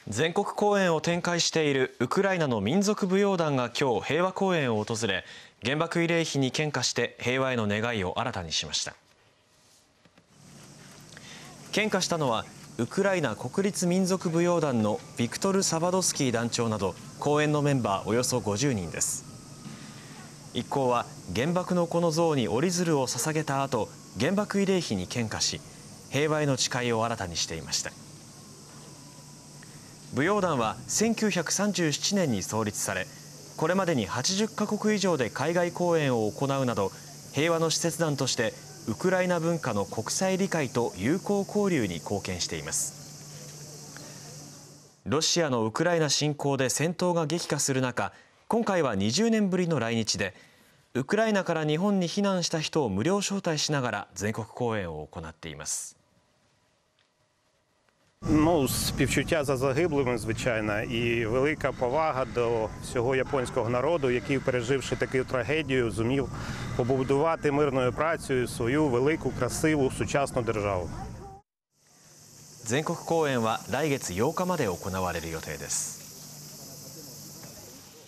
全国公演を展開しているウクライナの民族舞踊団が今日平和公園を訪れ、原爆慰霊碑に献花して平和への願いを新たにしました。献花したのはウクライナ国立民族舞踊団のビクトル・サバドスキー団長など公演のメンバーおよそ50人です。一行は原爆の子の像に折り鶴を捧げた後、原爆慰霊碑に献花し、平和への誓いを新たにしていました。舞踊団は1937年に創立され、これまでに80カ国以上で海外公演を行うなど、平和の使節団としてウクライナ文化の国際理解と友好交流に貢献しています。ロシアのウクライナ侵攻で戦闘が激化する中、今回は20年ぶりの来日で、ウクライナから日本に避難した人を無料招待しながら全国公演を行っています。 Співчуття за загиблими, звичайно, і велика повага до всього японського народу, який, переживши таку трагедію, зумів побудувати мирною працею свою велику, красиву, сучасну державу. 全国公演は来月8日まで行われる予定です。